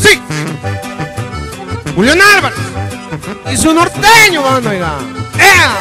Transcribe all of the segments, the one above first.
Sí, Julián Álvarez y su norteño, banda, oiga. ¡Ea!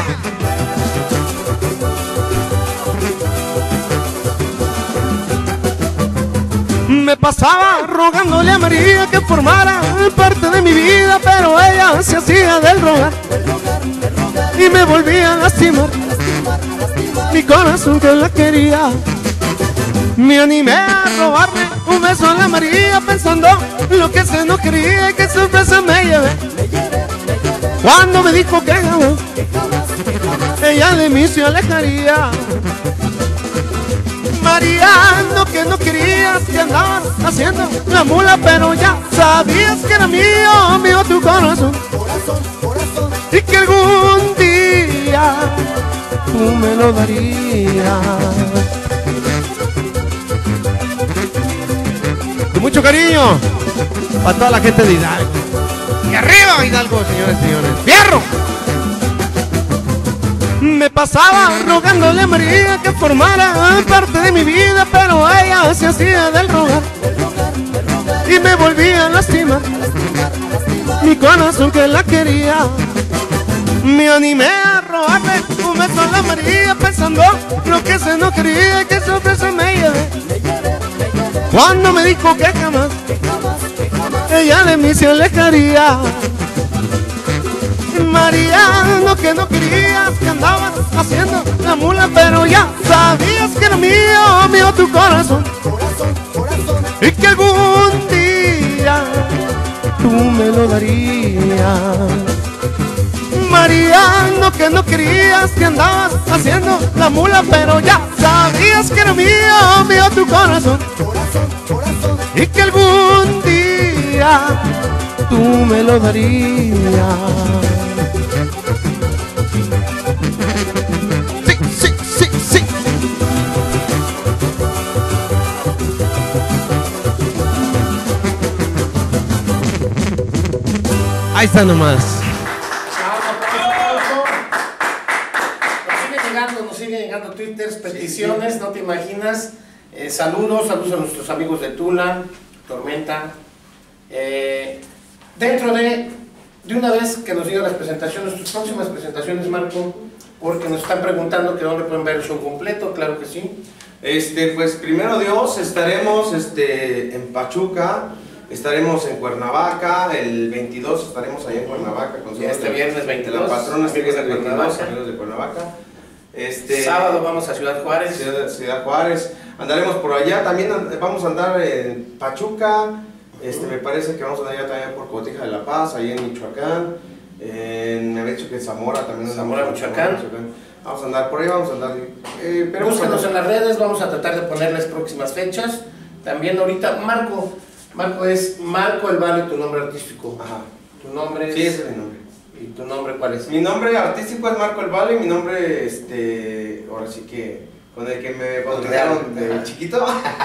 Me pasaba rogándole a María que formara parte de mi vida, pero ella se hacía del rogar y me volvía a lastimar mi corazón que la quería. Me animé a robarle un beso a la María pensando lo que se no quería y qué sorpresa me llevé cuando me dijo que jamás ella de mí se alejaría. María, lo que no querías que andabas haciendo la mula, pero ya sabías que era mío, mío tu corazón, y que algún día tú me lo darías. Con mucho cariño para toda la gente de Hidalgo. Y arriba Hidalgo, señores y señores. ¡Fierro! Me pasaba rogándole a María que formara parte de mi vida, pero ella se hacía del rogar y me volvía a lastimar mi corazón que la quería. Me animé a robarle un beso a la María pensando lo que se no quería y qué sorpresa me llevé cuando me dijo que jamás ella de mí se alejaría. María, lo que no querías que andabas haciendo la mula, pero ya sabías que era mío, mío tu corazón, y que algún día tú me lo darías. María, lo que no querías que andabas haciendo la mula, pero ya sabías que era mío, mío tu corazón, y que algún día tú me lo darías. Ahí está nomás. Nos siguen llegando twitters, peticiones, no te imaginas. Saludos a nuestros amigos de Tula, Tormenta. Dentro de una vez que nos digan las presentaciones, tus próximas presentaciones, Marco, porque nos están preguntando que dónde pueden ver el show completo. Claro que sí. Pues primero Dios, estaremos en Pachuca. Estaremos en Cuernavaca, el 22 estaremos allá en Cuernavaca con este viernes 22, la patrona amigos de 22, Cuernavaca. amigos de Cuernavaca. Sábado vamos a Ciudad Juárez. Ciudad Juárez, andaremos por allá, también vamos a andar en Pachuca, me parece que vamos a andar allá también por Cotija de la Paz, allá en Michoacán, me había dicho que en Zamora también. Zamora, Michoacán. Vamos a andar por ahí, vamos a andar. Búsquenos en las redes, vamos a tratar de ponerles próximas fechas. También ahorita, Marco es Marco el Vale, tu nombre artístico. Ajá. Tu nombre es... Sí, ese es mi nombre. ¿Y tu nombre cuál es? Mi nombre artístico es Marco el Vale, mi nombre, ahora sí que, con el que me bautizaron de chiquito,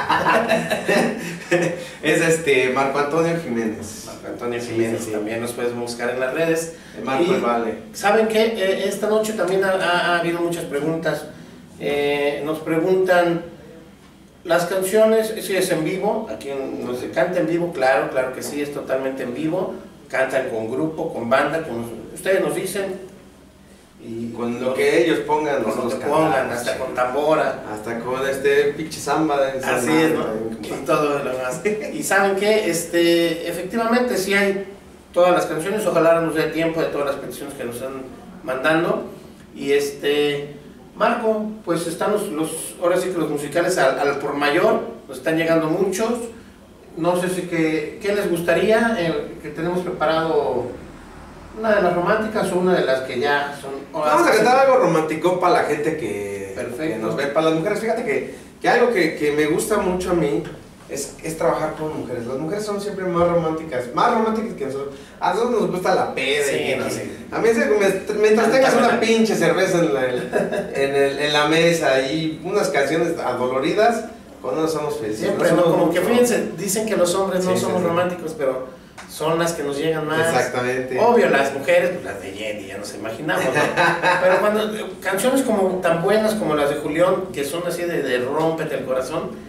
es Marco Antonio Jiménez. Marco Antonio Jiménez, sí. También nos puedes buscar en las redes. Marco el Vale. ¿Saben qué? Esta noche también ha habido muchas preguntas. Nos preguntan... Las canciones, si es en vivo, aquí nos canta en vivo, claro que sí, es totalmente en vivo, cantan con grupo, con banda, ustedes nos dicen, y con lo que ellos pongan, nosotros pongan, hasta con tambora, hasta con pinche samba, así es, ¿no? Y todo lo demás. Y saben que efectivamente sí hay todas las canciones, ojalá nos dé tiempo de todas las peticiones que nos están mandando, y Marco, pues están ahora sí que los musicales al por mayor, nos están llegando muchos. No sé si ¿qué les gustaría? Que tenemos preparado una de las románticas o una de las que ya son... Vamos a cantar algo romántico para la gente que nos ve, para las mujeres. Fíjate que algo que me gusta mucho a mí es trabajar con mujeres. Las mujeres son siempre más románticas que nosotros. A nosotros nos gusta la peda. Sí, a mí mientras tengas una pinche cerveza en la mesa y unas canciones adoloridas, con eso somos felices. Siempre, ¿no? Como que fíjense, dicen que los hombres no somos románticos, pero son las que nos llegan más. Exactamente. Obvio, las mujeres, pues las de Jenny, ya nos imaginamos, ¿no? Pero cuando canciones como tan buenas como las de Julián, que son así de rómpete el corazón,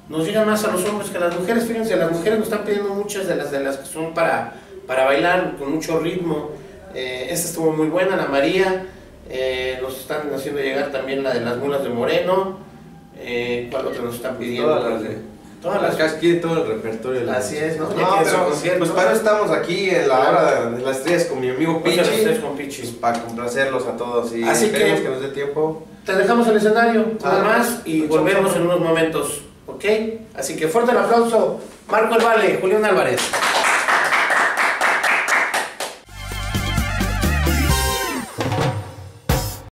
nos llegan más a los hombres que a las mujeres. Fíjense, las mujeres nos están pidiendo muchas de las que son para bailar con mucho ritmo. Esta estuvo muy buena, la María. Nos están haciendo llegar también la de las mulas de Moreno. ¿Cuál otra nos están pidiendo? Todas las que quieren todo el repertorio. Así es, ¿no? No, pero pues para eso estamos aquí en la hora de las estrellas con mi amigo Pichi. Pues para complacerlos a todos y así esperemos que nos dé tiempo. Te dejamos el escenario, nada más, y volvemos en unos momentos, ¿ok? Así que fuerte el aplauso, Marco El Vale, Julián Álvarez.